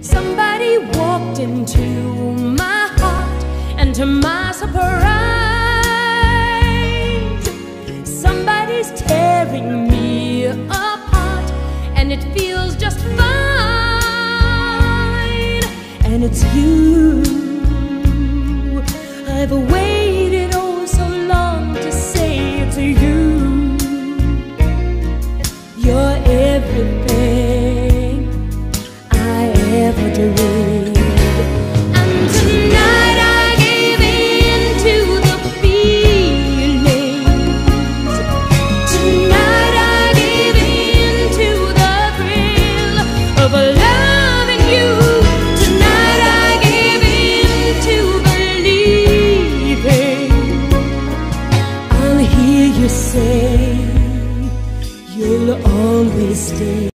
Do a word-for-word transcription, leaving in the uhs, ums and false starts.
Somebody walked into my heart, and to my surprise, somebody's tearing me apart, and it feels just fine. And it's you. I've waited oh so long to say it to you. You're everything I ever dreamed. And tonight I gave in to the feelings. Tonight I gave in to the thrill of loving you. Tonight I gave in to believing I'll hear you say you'll always stay.